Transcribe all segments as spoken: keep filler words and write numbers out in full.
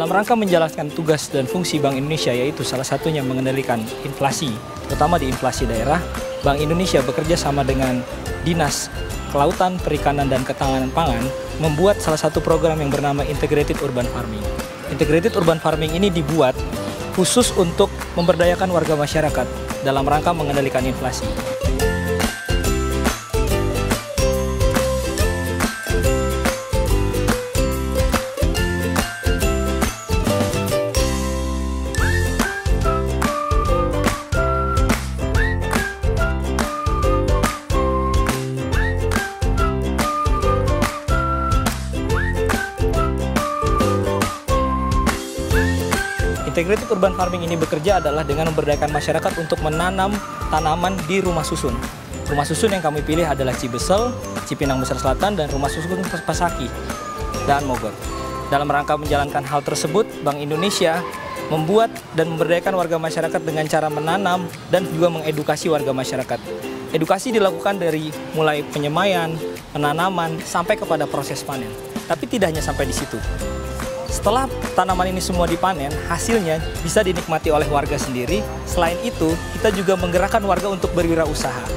Dalam rangka menjalankan tugas dan fungsi Bank Indonesia, yaitu salah satunya mengendalikan inflasi, terutama di inflasi daerah, Bank Indonesia bekerja sama dengan Dinas Kelautan, Perikanan, dan Ketahanan Pangan membuat salah satu program yang bernama Integrated Urban Farming. Integrated Urban Farming ini dibuat khusus untuk memberdayakan warga masyarakat dalam rangka mengendalikan inflasi. Integrated Urban Farming ini bekerja adalah dengan memberdayakan masyarakat untuk menanam tanaman di rumah susun. Rumah susun yang kami pilih adalah Cibesel, Cipinang Besar Selatan, dan rumah susun Pasaki dan Mogot. Dalam rangka menjalankan hal tersebut, Bank Indonesia membuat dan memberdayakan warga masyarakat dengan cara menanam dan juga mengedukasi warga masyarakat. Edukasi dilakukan dari mulai penyemaian, penanaman, sampai kepada proses panen. Tapi tidak hanya sampai di situ. Setelah tanaman ini semua dipanen, hasilnya bisa dinikmati oleh warga sendiri. Selain itu, kita juga menggerakkan warga untuk berwirausaha.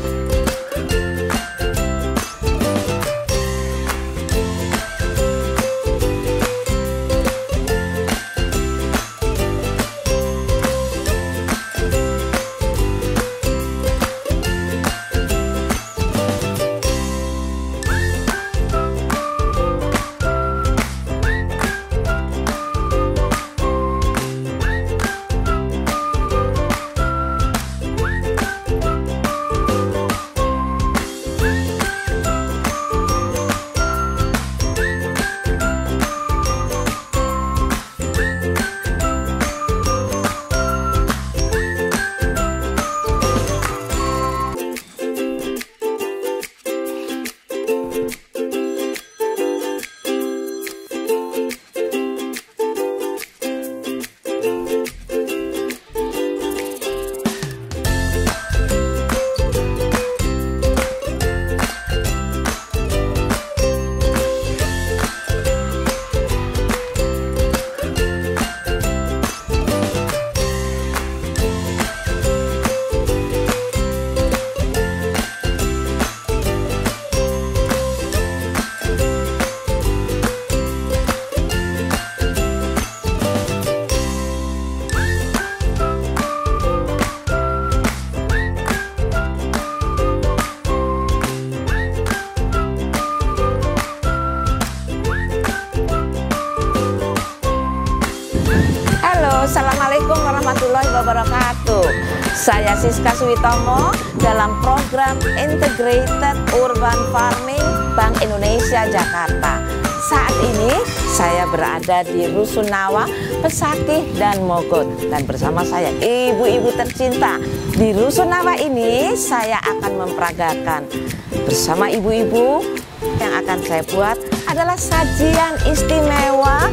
Assalamualaikum warahmatullahi wabarakatuh. Saya Siska Suwitomo dalam program Integrated Urban Farming Bank Indonesia Jakarta. Saat ini saya berada di Rusunawa, Pesakih, dan Mogot. Dan bersama saya ibu-ibu tercinta. Di Rusunawa ini saya akan memperagakan bersama ibu-ibu yang akan saya buat adalah sajian istimewa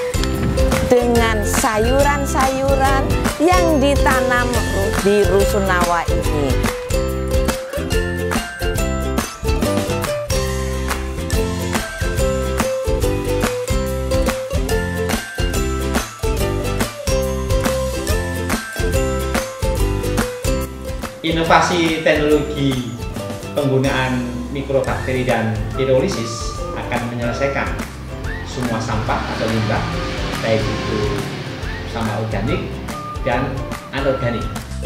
dengan sayuran-sayuran yang ditanam di Rusunawa ini. Inovasi teknologi penggunaan mikrobakteri dan pirolisis akan menyelesaikan semua sampah atau limbah, baik itu sampah organik dan anorganik.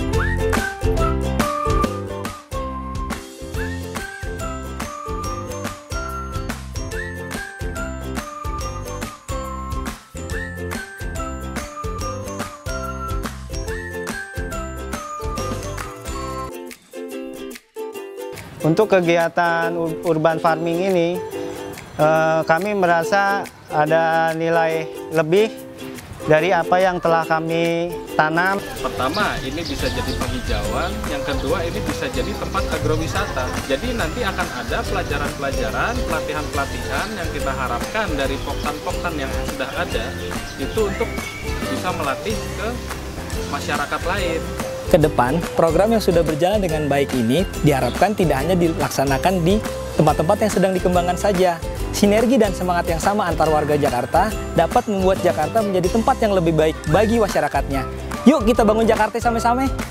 Untuk kegiatan urban farming ini, eh, kami merasa ada nilai lebih dari apa yang telah kami tanam. Pertama, ini bisa jadi penghijauan. Yang kedua, ini bisa jadi tempat agrowisata. Jadi nanti akan ada pelajaran-pelajaran, pelatihan-pelatihan yang kita harapkan dari poktan-poktan yang sudah ada, itu untuk bisa melatih ke masyarakat lain. Ke depan, program yang sudah berjalan dengan baik ini diharapkan tidak hanya dilaksanakan di tempat-tempat yang sedang dikembangkan saja, Sinergi dan semangat yang sama antar warga Jakarta dapat membuat Jakarta menjadi tempat yang lebih baik bagi masyarakatnya. Yuk kita bangun Jakarta sama-sama.